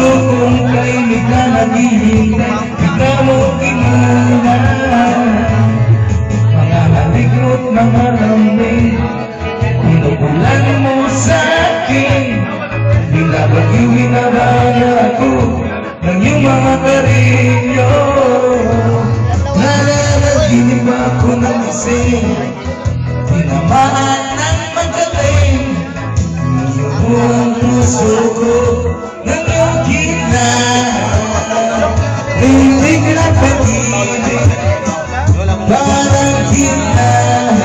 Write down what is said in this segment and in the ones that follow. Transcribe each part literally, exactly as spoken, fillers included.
Puso kong kay ka naghihintay, ikaw mo kinuna. Mga halikot, mga lambing, pinupulan mo sa'kin. Binabagyo, binabana ako ng iyong mga karilyo. Nalalaginip ako ng ising, tinamaan ng magaling. Iyong buong puso ko ng iyong gitna. Hindi ka na pag-ibig, parang gitna.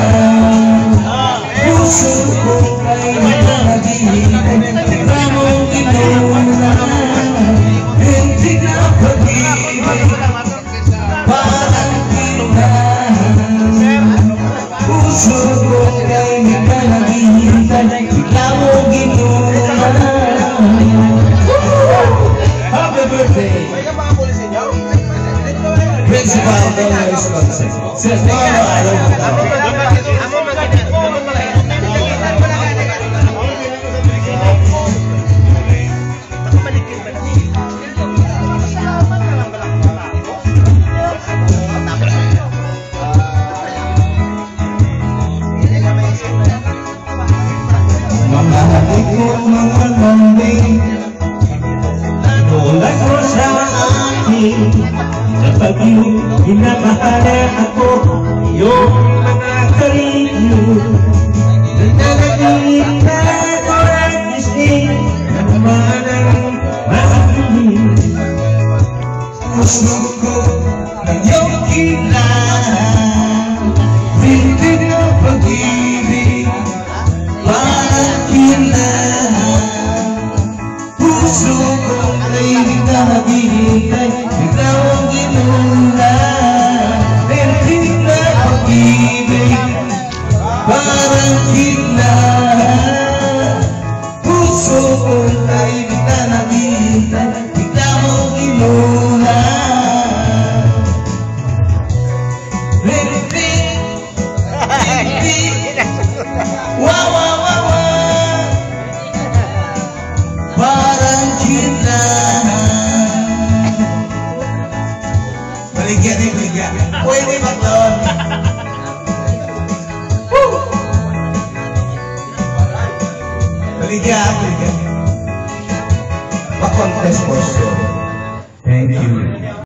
Puso ko kay naghihintay, ikaw mong kinuna. Hindi ka na pag-ibig, parang gitna. Puso ko kay naghihintay, ikaw mong kinuna. Happy birthday! Principal Dolores Concept. Says, Mama, I love you. Mga halikot, mga lambing, tulad mo sa akin. Kapag iyong hinabahala ako, iyong mga karilyo, nagdadalit na oras gising, naman ang masakihin. Puso ko ng iyong gitna, hindi na pag-ibig, parang gitna. Puso ko ay ka naghihintay, ikaw ang ginuna. Hindi na pag-ibig, parang gitna. Puso ko ay ka naghihintay, ikaw ang ginuna. Hindi, hindi, wow, wow, wow, wow, parang gitna. Baligyan eh, baligyan. Pwede ba doon? Baligyan, baligyan. Pa-contest for sure. Thank you.